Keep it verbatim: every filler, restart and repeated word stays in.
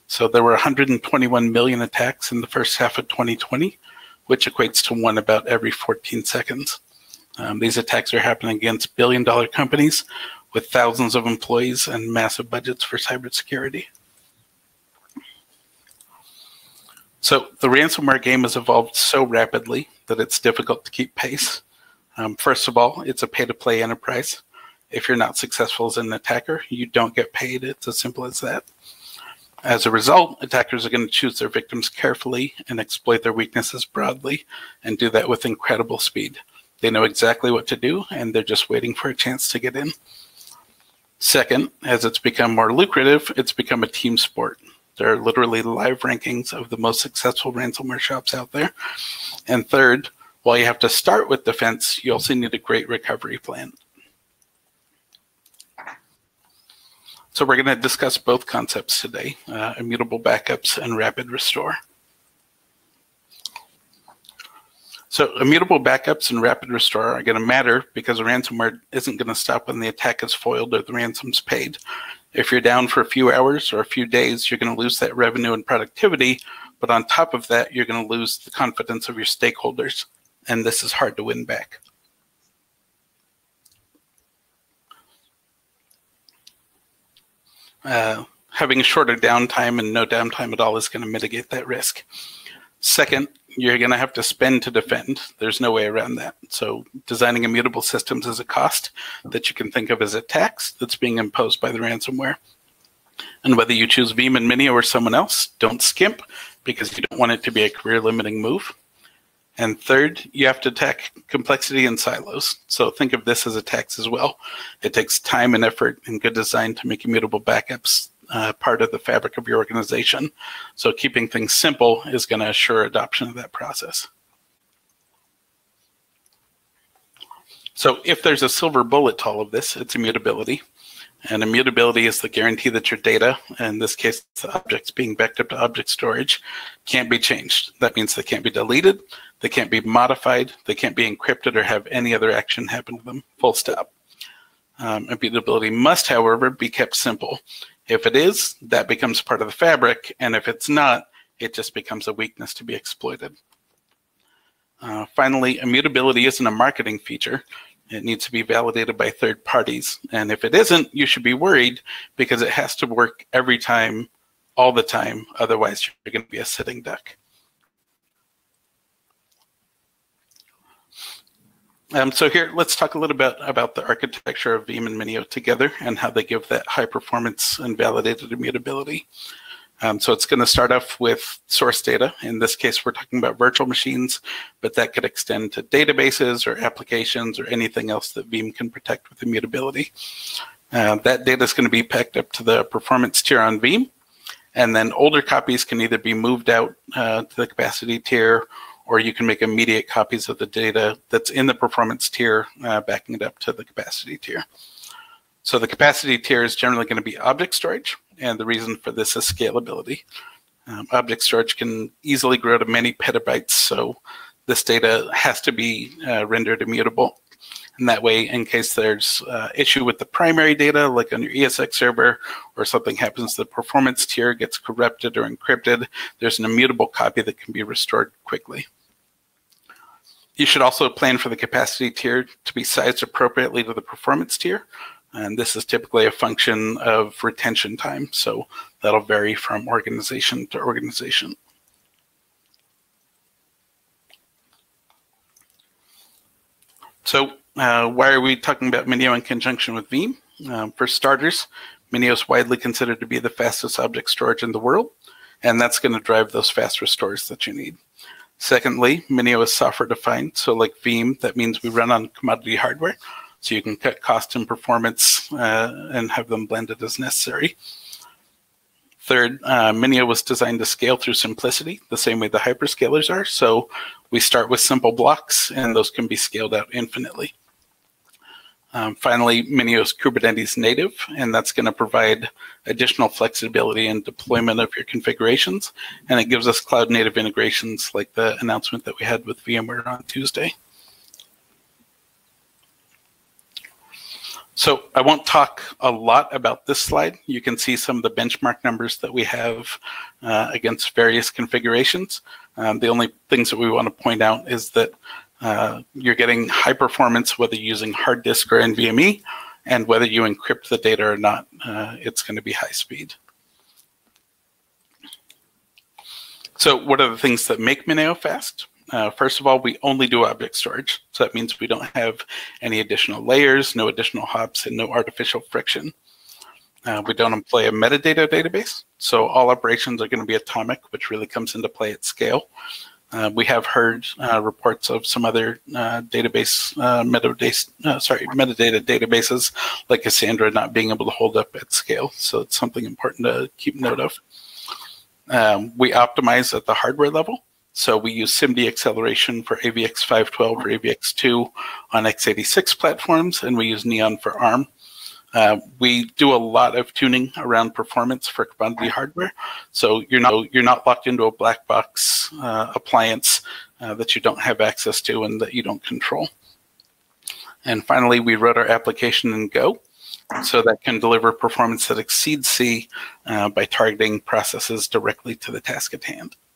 So there were one hundred twenty-one million attacks in the first half of twenty twenty, which equates to one about every fourteen seconds. Um, these attacks are happening against billion-dollar companies with thousands of employees and massive budgets for cybersecurity. So the ransomware game has evolved so rapidly that it's difficult to keep pace. Um, first of all, it's a pay-to-play enterprise. If you're not successful as an attacker, you don't get paid. It's as simple as that. As a result, attackers are going to choose their victims carefully and exploit their weaknesses broadly, and do that with incredible speed. They know exactly what to do, and they're just waiting for a chance to get in. Second, as it's become more lucrative, it's become a team sport. There are literally live rankings of the most successful ransomware shops out there. And third, while you have to start with defense, you also need a great recovery plan. So we're going to discuss both concepts today, uh, immutable backups and rapid restore. So immutable backups and rapid restore are going to matter because a ransomware isn't going to stop when the attack is foiled or the ransom's paid. If you're down for a few hours or a few days, you're going to lose that revenue and productivity, but on top of that, you're going to lose the confidence of your stakeholders, and this is hard to win back. Uh, having a shorter downtime and no downtime at all is going to mitigate that risk. Second, you're going to have to spend to defend. There's no way around that. So designing immutable systems is a cost that you can think of as a tax that's being imposed by the ransomware. And whether you choose Veeam and MinIO or someone else, don't skimp because you don't want it to be a career-limiting move. And third, you have to attack complexity in silos. So think of this as a tax as well. It takes time and effort and good design to make immutable backups uh, part of the fabric of your organization. So keeping things simple is going to assure adoption of that process. So if there's a silver bullet to all of this, it's immutability. And immutability is the guarantee that your data, in this case, the objects being backed up to object storage, can't be changed. That means they can't be deleted, they can't be modified, they can't be encrypted or have any other action happen to them, full stop. Um, immutability must, however, be kept simple. If it is, that becomes part of the fabric, and if it's not, it just becomes a weakness to be exploited. Uh, finally, immutability isn't a marketing feature. It needs to be validated by third parties. And if it isn't, you should be worried because it has to work every time, all the time. Otherwise, you're going to be a sitting duck. Um, so here, let's talk a little bit about the architecture of Veeam and MinIO together and how they give that high performance and validated immutability. Um, so it's going to start off with source data. In this case, we're talking about virtual machines, but that could extend to databases or applications or anything else that Veeam can protect with immutability. Uh, that data is going to be packed up to the performance tier on Veeam, and then older copies can either be moved out uh, to the capacity tier, or you can make immediate copies of the data that's in the performance tier, uh, backing it up to the capacity tier. So the capacity tier is generally going to be object storage, and the reason for this is scalability. Um, object storage can easily grow to many petabytes, so this data has to be uh, rendered immutable. And that way, in case there's uh, issue with the primary data, like on your E S X server, or something happens, the performance tier gets corrupted or encrypted, there's an immutable copy that can be restored quickly. You should also plan for the capacity tier to be sized appropriately to the performance tier. And this is typically a function of retention time. So that'll vary from organization to organization. So uh, why are we talking about MinIO in conjunction with Veeam? Um, for starters, MinIO is widely considered to be the fastest object storage in the world, and that's going to drive those fast restores that you need. Secondly, MinIO is software defined. So like Veeam, that means we run on commodity hardware. So you can cut cost and performance uh, and have them blended as necessary. Third, uh, MinIO was designed to scale through simplicity, the same way the hyperscalers are. So we start with simple blocks, and those can be scaled out infinitely. Um, finally, MinIO is Kubernetes native, and that's going to provide additional flexibility in deployment of your configurations. And it gives us cloud native integrations like the announcement that we had with VMware on Tuesday. So I won't talk a lot about this slide. You can see some of the benchmark numbers that we have uh, against various configurations. Um, the only things that we want to point out is that uh, you're getting high performance whether using hard disk or N V M E, and whether you encrypt the data or not, uh, it's going to be high speed. So what are the things that make MinIO fast? Uh, first of all, we only do object storage. So that means we don't have any additional layers, no additional hops, and no artificial friction. Uh, we don't employ a metadata database. So all operations are going to be atomic, which really comes into play at scale. Uh, we have heard uh, reports of some other uh, database, uh, metadata, uh, sorry, metadata databases like Cassandra not being able to hold up at scale. So it's something important to keep note of. Um, we optimize at the hardware level. So we use SIMD acceleration for A V X five twelve or A V X two on x eighty-six platforms, and we use Neon for ARM. Uh, we do a lot of tuning around performance for commodity hardware. So you're not, you're not locked into a black box uh, appliance uh, that you don't have access to and that you don't control. And finally, we wrote our application in Go, so that can deliver performance that exceeds C uh, by targeting processes directly to the task at hand.